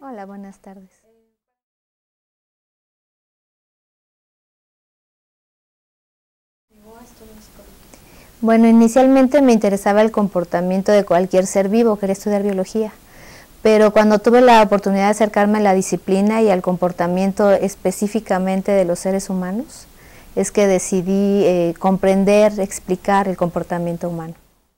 Hola, buenas tardes. Bueno, inicialmente me interesaba el comportamiento de cualquier ser vivo, quería estudiar biología, pero cuando tuve la oportunidad de acercarme a la disciplina y al comportamiento específicamente de los seres humanos, es que decidí comprender, explicar el comportamiento humano.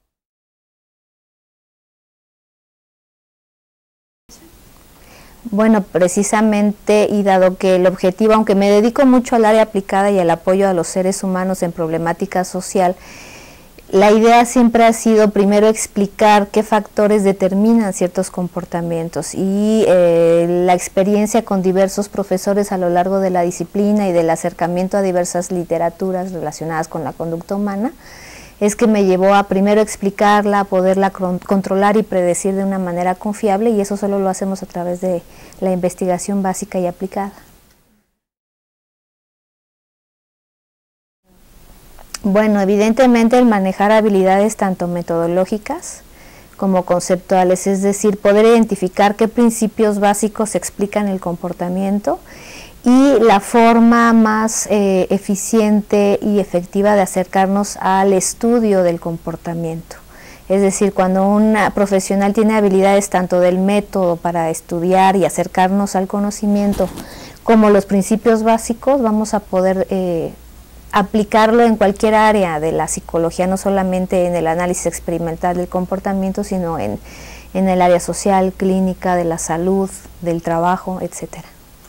Bueno, precisamente, y dado que el objetivo, aunque me dedico mucho al área aplicada y al apoyo a los seres humanos en problemática social, la idea siempre ha sido primero explicar qué factores determinan ciertos comportamientos y la experiencia con diversos profesores a lo largo de la disciplina y del acercamiento a diversas literaturas relacionadas con la conducta humana es que me llevó a primero explicarla, a poderla controlar y predecir de una manera confiable, y eso solo lo hacemos a través de la investigación básica y aplicada. Bueno, evidentemente el manejar habilidades tanto metodológicas como conceptuales, es decir, poder identificar qué principios básicos explican el comportamiento y la forma más eficiente y efectiva de acercarnos al estudio del comportamiento. Es decir, cuando un profesional tiene habilidades tanto del método para estudiar y acercarnos al conocimiento como los principios básicos, vamos a poder aplicarlo en cualquier área de la psicología, no solamente en el análisis experimental del comportamiento, sino en el área social, clínica, de la salud, del trabajo, etcétera.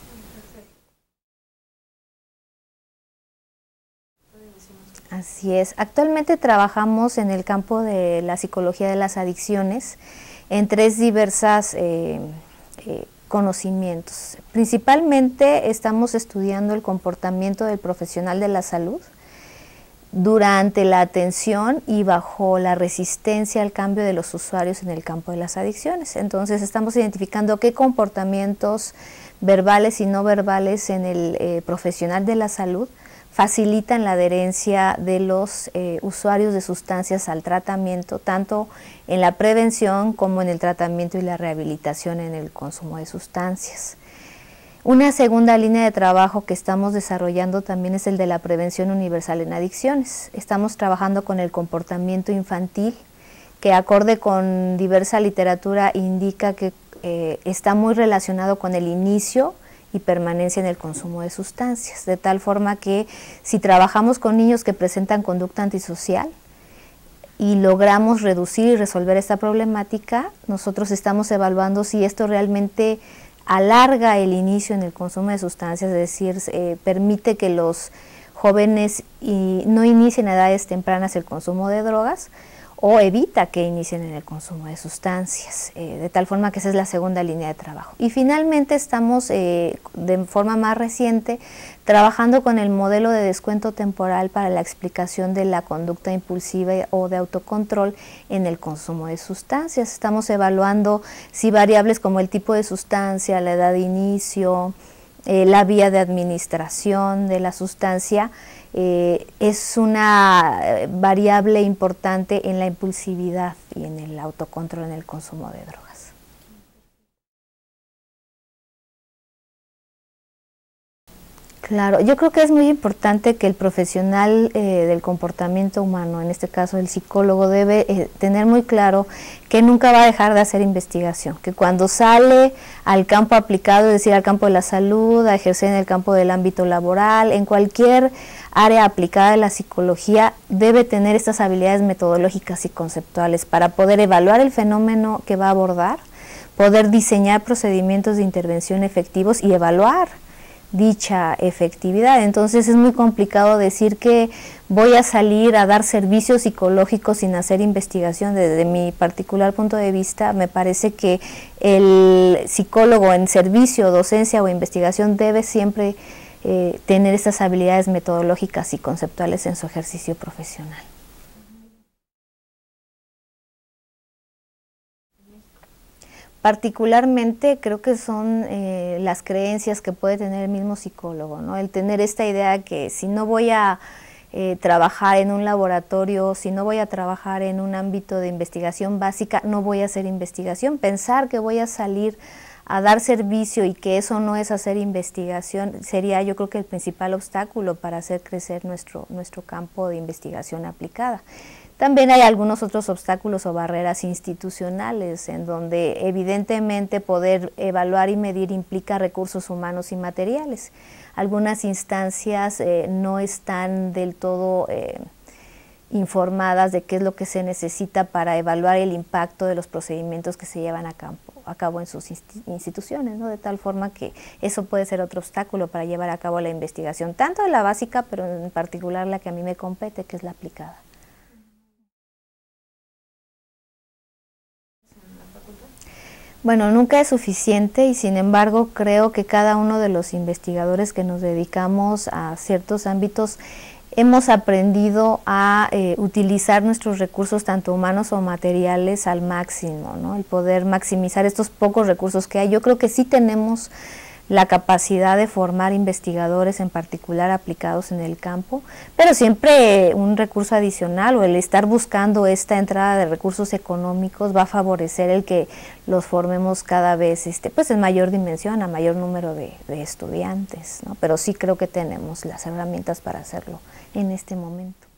Así es. Actualmente trabajamos en el campo de la psicología de las adicciones en tres diversas conocimientos. Principalmente estamos estudiando el comportamiento del profesional de la salud durante la atención y bajo la resistencia al cambio de los usuarios en el campo de las adicciones. Entonces estamos identificando qué comportamientos verbales y no verbales en el profesional de la salud facilitan la adherencia de los usuarios de sustancias al tratamiento, tanto en la prevención como en el tratamiento y la rehabilitación en el consumo de sustancias. Una segunda línea de trabajo que estamos desarrollando también es el de la prevención universal en adicciones. Estamos trabajando con el comportamiento infantil, que acorde con diversa literatura indica que está muy relacionado con el inicio y permanencia en el consumo de sustancias, de tal forma que si trabajamos con niños que presentan conducta antisocial y logramos reducir y resolver esta problemática, nosotros estamos evaluando si esto realmente alarga el inicio en el consumo de sustancias, es decir, permite que los jóvenes no inicien a edades tempranas el consumo de drogas, o evita que inicien en el consumo de sustancias, de tal forma que esa es la segunda línea de trabajo. Y finalmente estamos de forma más reciente trabajando con el modelo de descuento temporal para la explicación de la conducta impulsiva o de autocontrol en el consumo de sustancias. Estamos evaluando si variables como el tipo de sustancia, la edad de inicio, la vía de administración de la sustancia es una variable importante en la impulsividad y en el autocontrol en el consumo de drogas. Claro, yo creo que es muy importante que el profesional del comportamiento humano, en este caso el psicólogo, debe tener muy claro que nunca va a dejar de hacer investigación, que cuando sale al campo aplicado, es decir, al campo de la salud, a ejercer en el campo del ámbito laboral, en cualquier área aplicada de la psicología, debe tener estas habilidades metodológicas y conceptuales para poder evaluar el fenómeno que va a abordar, poder diseñar procedimientos de intervención efectivos y evaluar dicha efectividad. Entonces es muy complicado decir que voy a salir a dar servicios psicológicos sin hacer investigación. Desde mi particular punto de vista, me parece que el psicólogo en servicio, docencia o investigación debe siempre tener estas habilidades metodológicas y conceptuales en su ejercicio profesional. Particularmente creo que son las creencias que puede tener el mismo psicólogo, ¿no? El tener esta idea que si no voy a trabajar en un laboratorio, si no voy a trabajar en un ámbito de investigación básica, no voy a hacer investigación. Pensar que voy a salir a dar servicio y que eso no es hacer investigación, sería yo creo que el principal obstáculo para hacer crecer nuestro campo de investigación aplicada. También hay algunos otros obstáculos o barreras institucionales en donde evidentemente poder evaluar y medir implica recursos humanos y materiales. Algunas instancias no están del todo informadas de qué es lo que se necesita para evaluar el impacto de los procedimientos que se llevan a cabo en sus instituciones, ¿no? De tal forma que eso puede ser otro obstáculo para llevar a cabo la investigación, tanto de la básica, pero en particular la que a mí me compete, que es la aplicada. Bueno, nunca es suficiente y sin embargo creo que cada uno de los investigadores que nos dedicamos a ciertos ámbitos hemos aprendido a utilizar nuestros recursos tanto humanos o materiales al máximo, ¿no? El poder maximizar estos pocos recursos que hay. Yo creo que sí tenemos la capacidad de formar investigadores en particular aplicados en el campo, pero siempre un recurso adicional o el estar buscando esta entrada de recursos económicos va a favorecer el que los formemos cada vez pues en mayor dimensión, a mayor número de estudiantes, ¿no? Pero sí creo que tenemos las herramientas para hacerlo en este momento.